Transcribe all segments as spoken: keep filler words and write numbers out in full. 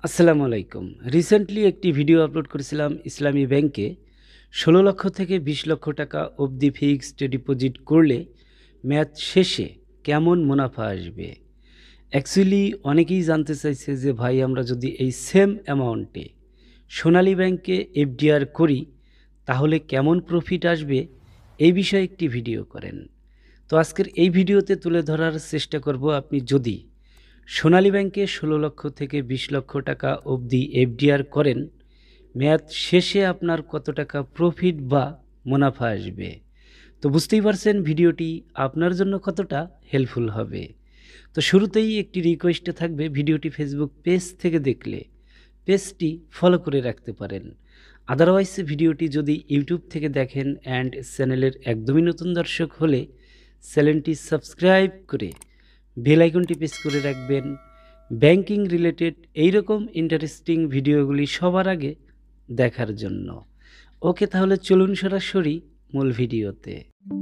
আসসালামু আলাইকুম। রিসেন্টলি একটি ভিডিও আপলোড করেছিলাম ইসলামী ব্যাংকে ষোলো লক্ষ থেকে বিশ লক্ষ টাকা অবধি ফিক্সড ডিপোজিট করলে মেয়াদ শেষে কেমন মুনাফা আসবে। অ্যাকচুয়ালি অনেকেই জানতে চাইছে যে ভাই আমরা যদি এই সেম অ্যামাউন্টে সোনালী ব্যাংকে এফডিআর করি তাহলে কেমন প্রফিট আসবে, এই বিষয়ে একটি ভিডিও করেন। তো আজকের এই ভিডিওতে তুলে ধরার চেষ্টা করব, আপনি যদি সোনালী ব্যাংকে ষোলো লক্ষ থেকে বিশ লক্ষ টাকা অবধি এফডিআর করেন মেয়াদ শেষে আপনার কত টাকা প্রফিট বা মুনাফা আসবে। তো বুঝতেই পারছেন ভিডিওটি আপনার জন্য কতটা হেল্পফুল হবে। তো শুরুতেই একটি রিকোয়েস্টে থাকবে, ভিডিওটি ফেসবুক পেজ থেকে দেখলে পেজটি ফলো করে রাখতে পারেন। আদারওয়াইজ ভিডিওটি যদি ইউটিউব থেকে দেখেন অ্যান্ড চ্যানেলের একদমই নতুন দর্শক হলে চ্যানেলটি সাবস্ক্রাইব করে বেল আইকনটি প্রেস করে রাখবেন ব্যাংকিং রিলেটেড এইরকম ইন্টারেস্টিং ভিডিওগুলি সবার আগে দেখার জন্য। ওকে, তাহলে চলুন সরাসরি মূল ভিডিওতে।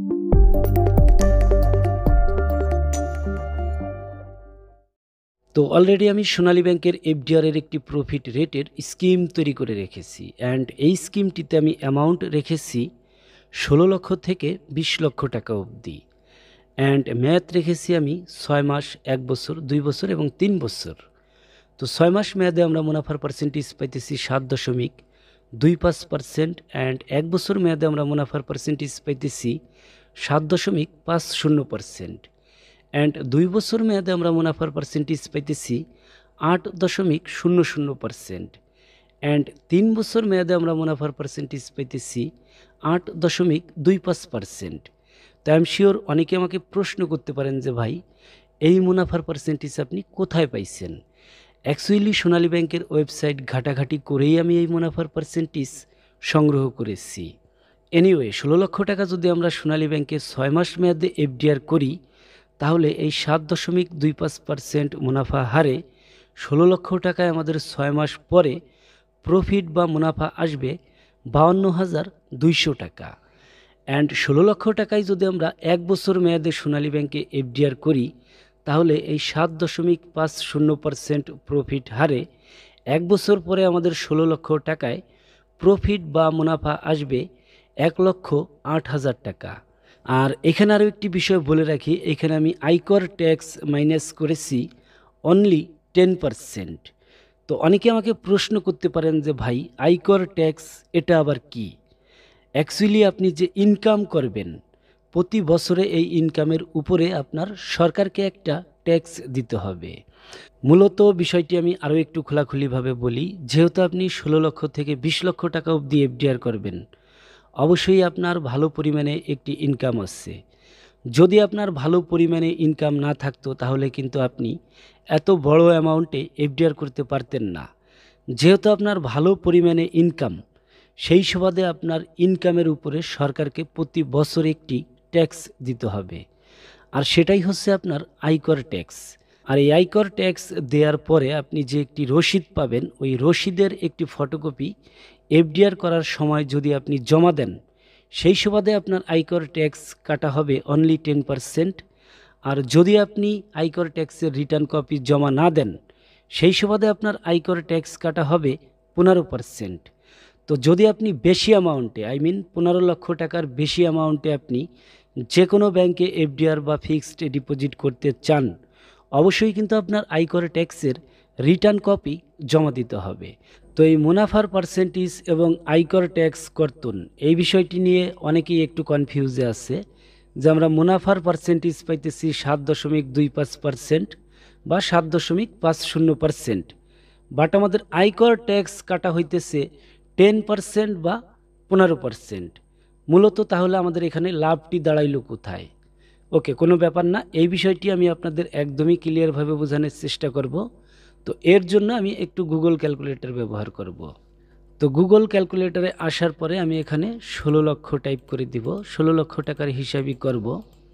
তো অলরেডি আমি সোনালী ব্যাংকের এফডিআর এর একটি প্রফিট রেটের স্কিম তৈরি করে রেখেছি অ্যান্ড এই স্কিমটিতে আমি অ্যামাউন্ট রেখেছি ষোলো লক্ষ থেকে বিশ লক্ষ টাকা অবধি অ্যান্ড মেয়াদ রেখেছি আমি ছয় মাস, এক বছর, দুই বছর এবং তিন বছর। তো ছয় মাস মেয়াদে আমরা মুনাফার পার্সেন্টেজ পাইতেছি সাত দশমিক দুই পাঁচ পার্সেন্ট অ্যান্ড এক বছর মেয়াদে আমরা মুনাফার পার্সেন্টেজ পাইতেছি সাত দশমিক পাঁচ শূন্য পার্সেন্ট অ্যান্ড দুই বছর মেয়াদে আমরা মুনাফার পার্সেন্টেজ পাইতেছি আট দশমিক শূন্য শূন্য পার্সেন্ট অ্যান্ড তিন বছর মেয়াদে আমরা মুনাফার পার্সেন্টেজ পাইতেছি আট দশমিক দুই পাঁচ পার্সেন্ট। তো আই এম শিওর অনেকে আমাকে প্রশ্ন করতে পারেন যে ভাই এই মুনাফার পার্সেন্টেজ আপনি কোথায় পাইছেন। অ্যাকচুয়ালি সোনালী ব্যাংকের ওয়েবসাইট ঘাটাঘাটি করেই আমি এই মুনাফার পার্সেন্টেজ সংগ্রহ করেছি। এনিওয়ে, ষোলো লক্ষ টাকা যদি আমরা সোনালী ব্যাংকে ছয় মাস মেয়াদে এফডিআর করি তাহলে এই সাত দশমিক দুই পাঁচ পার্সেন্ট মুনাফা হারে ষোলো লক্ষ টাকায় আমাদের ছয় মাস পরে প্রফিট বা মুনাফা আসবে বাউন্ন হাজার দুইশো টাকা অ্যান্ড ষোলো লক্ষ টাকায় যদি আমরা এক বছর মেয়াদে সোনালী ব্যাংকে এফডিআর করি তাহলে এই সাত দশমিক পাঁচ শূন্য পার্সেন্ট প্রফিট হারে এক বছর পরে আমাদের ষোলো লক্ষ টাকায় প্রফিট বা মুনাফা আসবে এক লক্ষ আট হাজার টাকা। আর এখানে আরও একটি বিষয় বলে রাখি, এখানে আমি আয়কর ট্যাক্স মাইনাস করেছি অনলি টেন পারসেন্ট। তো অনেকে আমাকে প্রশ্ন করতে পারেন যে ভাই আয়কর ট্যাক্স এটা আবার কি। অ্যাকচুয়ালি আপনি যে ইনকাম করবেন প্রতি বছরে এই ইনকামের উপরে আপনার সরকারকে একটা ট্যাক্স দিতে হবে। মূলত বিষয়টি আমি আরও একটু খোলাখুলিভাবে বলি, যেহেতু আপনি ষোলো লক্ষ থেকে বিশ লক্ষ টাকা অবধি এফডিআর করবেন অবশ্যই আপনার ভালো পরিমাণে একটি ইনকাম আসছে। যদি আপনার ভালো পরিমাণে ইনকাম না থাকতো তাহলে কিন্তু আপনি এত বড় অ্যামাউন্টে এফডিআর করতে পারতেন না। যেহেতু আপনার ভালো পরিমাণে ইনকাম, সেই সুবাদে আপনার ইনকামের উপরে সরকারকে প্রতি বছর একটি ট্যাক্স দিতে হবে, আর সেটাই হচ্ছে আপনার আয়কর ট্যাক্স। আর এই আয়কর ট্যাক্স দেওয়ার পরে আপনি যে একটি রসিদ পাবেন, ওই রসিদের একটি ফটোকপি এফডিআর করার সময় যদি আপনি জমা দেন সেই সুবাদে আপনার আয়কর ট্যাক্স কাটা হবে অনলি টেন পারসেন্ট। আর যদি আপনি আয়কর ট্যাক্সের রিটার্ন কপি জমা না দেন সেই সুবাদে আপনার আয়কর ট্যাক্স কাটা হবে পনেরো পারসেন্ট। তো যদি আপনি বেশি অ্যামাউন্টে, আই মিন পনেরো লক্ষ টাকার বেশি অ্যামাউন্টে আপনি যে কোনো ব্যাংকে এফডিআর বা ফিক্সড ডিপোজিট করতে চান অবশ্যই কিন্তু আপনার আয়কর ট্যাক্সের রিটার্ন কপি জমা দিতে হবে। তো এই মুনাফার পার্সেন্টেজ এবং আয়কর ট্যাক্স কর্তন এই বিষয়টি নিয়ে অনেকেই একটু কনফিউজে আছে যে আমরা মুনাফার পার্সেন্টেজ পাইতেছি সাত দশমিক দুই পাঁচ পার্সেন্ট বা সাত দশমিক পাঁচ শূন্য পার্সেন্ট, বাট আমাদের আয়কর ট্যাক্স কাটা হইতেছে টেন পার্সেন্ট বা পনেরো পার্সেন্ট। মূলত তাহলে আমাদের এখানে লাভটি দাঁড়াইল কোথায়? ওকে, কোনো ব্যাপার না, এই বিষয়টি আমি আপনাদের একদমই ক্লিয়ারভাবে বোঝানোর চেষ্টা করব। তো এর জন্য আমি একটু গুগল ক্যালকুলেটর ব্যবহার করব। তো গুগল ক্যালকুলেটরে আসার পরে আমি এখানে ষোলো লক্ষ টাইপ করে দিব, ষোলো লক্ষ টাকার হিসাবই করব।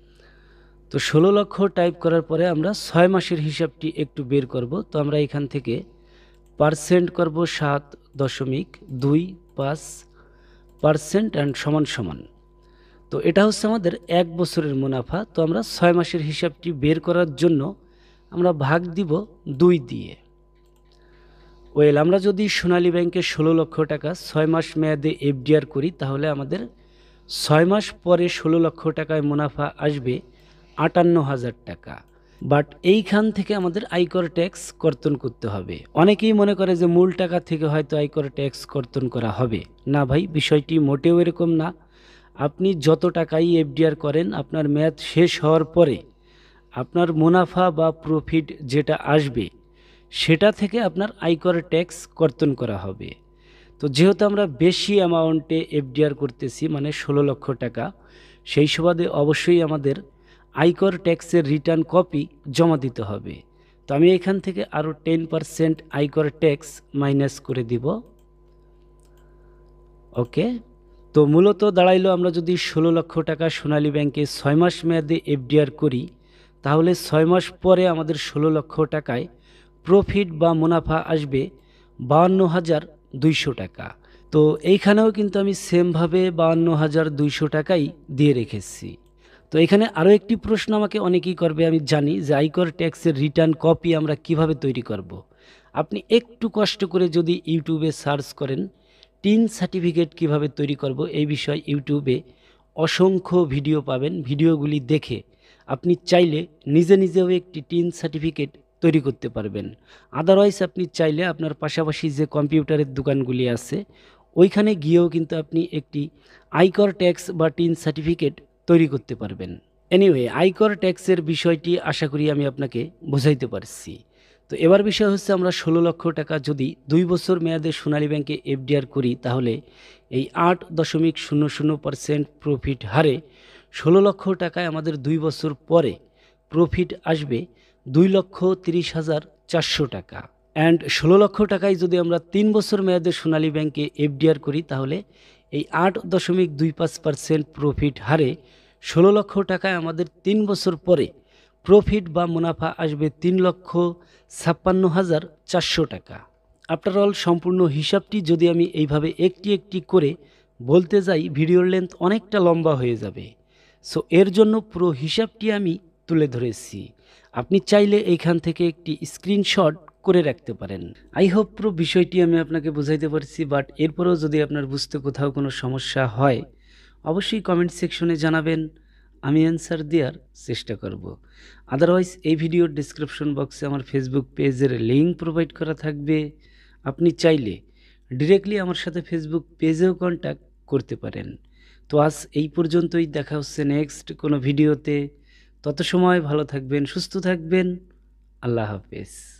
তো ষোলো লক্ষ টাইপ করার পরে আমরা ছয় মাসের হিসাবটি একটু বের করব। তো আমরা এখান থেকে পার্সেন্ট করব সাত দশমিক দুই পাঁচ পার্সেন্ট অ্যান্ড সমান সমান। তো এটা হচ্ছে আমাদের এক বছরের মুনাফা। তো আমরা ছয় মাসের হিসাবটি বের করার জন্য আমরা ভাগ দিব দুই দিয়ে। ওয়েল, আমরা যদি সোনালী ব্যাংকে ষোলো লক্ষ টাকা ছয় মাস মেয়াদে এফডিআর করি তাহলে আমাদের ছয় মাস পরে ষোলো লক্ষ টাকায় মুনাফা আসবে আটান্ন হাজার টাকা। বাট এইখান থেকে আমাদের আয়কর ট্যাক্স কর্তন করতে হবে। অনেকেই মনে করে যে মূল টাকা থেকে হয়তো আয়কর ট্যাক্স কর্তন করা হবে না। ভাই, বিষয়টি মোটেও এরকম না। আপনি যত টাকাই এফডিআর করেন, আপনার মেয়াদ শেষ হওয়ার পরে আপনার মুনাফা বা প্রফিট যেটা আসবে সেটা থেকে আপনার আয়কর ট্যাক্স কর্তন করা হবে। তো যেহেতু আমরা বেশি অ্যামাউন্টে এফডিআর করতেছি, মানে ষোলো লক্ষ টাকা, সেই সুবাদে অবশ্যই আমাদের আয়কর ট্যাক্সের রিটার্ন কপি জমা দিতে হবে। তো আমি এখান থেকে আরও টেন পারসেন্ট আয়কর ট্যাক্স মাইনাস করে দিব। ওকে, তো মূলত দাঁড়াইলো আমরা যদি ষোলো লক্ষ টাকা সোনালী ব্যাংকে ছয় মাস মেয়াদে এফডিআর করি তাহলে ছয় মাস পরে আমাদের ষোলো লক্ষ টাকায় প্রফিট বা মুনাফা আসবে বাহান্ন হাজার দুইশো টাকা। তো এইখানেও কিন্তু আমি সেমভাবে বাহান্ন হাজার দুইশো টাকাই দিয়ে রেখেছি। তো এখানে আরও একটি প্রশ্ন আমাকে অনেকেই করবে, আমি জানি, যে আয়কর ট্যাক্সের রিটার্ন কপি আমরা কিভাবে তৈরি করব। আপনি একটু কষ্ট করে যদি ইউটিউবে সার্চ করেন টিন সার্টিফিকেট কিভাবে তৈরি করব, এই বিষয়ে ইউটিউবে অসংখ্য ভিডিও পাবেন। ভিডিওগুলি দেখে আপনি চাইলে নিজে নিজেও একটি টিন সার্টিফিকেট তৈরি করতে পারবেন। আদারওয়াইজ আপনি চাইলে আপনার পাশাপাশি যে কম্পিউটারের দোকানগুলি আছে ওইখানে গিয়েও কিন্তু আপনি একটি আয়কর ট্যাক্স বা টিন সার্টিফিকেট তৈরি করতে পারবেন। এনিওয়ে, আয়কর ট্যাক্সের বিষয়টি আশা করি আমি আপনাকে বোঝাইতে পারছি। তো এবার বিষয় হচ্ছে, আমরা ষোলো লক্ষ টাকা যদি দুই বছর মেয়াদে সোনালী ব্যাংকে এফডিআর করি তাহলে এই আট দশমিক শূন্য শূন্য পার্সেন্ট প্রফিট হারে ষোলো লক্ষ টাকায় আমাদের দুই বছর পরে প্রফিট আসবে দুই লক্ষ তিরিশ হাজার চারশো টাকা। অ্যান্ড ষোলো লক্ষ টাকায় যদি আমরা তিন বছর মেয়াদে সোনালী ব্যাংকে এফডিআর করি তাহলে এই আট দশমিক দুই পাঁচ পার্সেন্ট প্রফিট হারে ষোলো লক্ষ টাকায় আমাদের তিন বছর পরে প্রফিট বা মুনাফা আসবে তিন লক্ষ ছাপ্পান্ন হাজার চারশো টাকা। আফটার অল, সম্পূর্ণ হিসাবটি যদি আমি এইভাবে একটি একটি করে বলতে যাই ভিডিওর লেন্থ অনেকটা লম্বা হয়ে যাবে। সো এর জন্য পুরো হিসাবটি আমি তুলে ধরেছি। আপনি চাইলে এইখান থেকে একটি স্ক্রিনশট করে রাখতে পারেন। আই হোপ পুরো বিষয়টি আমি আপনাকে বোঝাইতে পারছি। বাট এরপরেও যদি আপনার বুঝতে কোথাও কোনো সমস্যা হয় অবশ্যই কমেন্ট সেকশনে জানাবেন, আমি অ্যান্সার দেওয়ার চেষ্টা করব। আদারওয়াইজ এই ভিডিওর ডিসক্রিপশন বক্সে আমার ফেসবুক পেজের লিঙ্ক প্রোভাইড করা থাকবে। আপনি চাইলে ডিরেক্টলি আমার সাথে ফেসবুক পেজেও কন্ট্যাক্ট করতে পারেন। তো আজ এই পর্যন্তই, দেখা হচ্ছে নেক্সট কোনো ভিডিওতে। তত সময় ভালো থাকবেন, সুস্থ থাকবেন। আল্লাহ হাফেজ।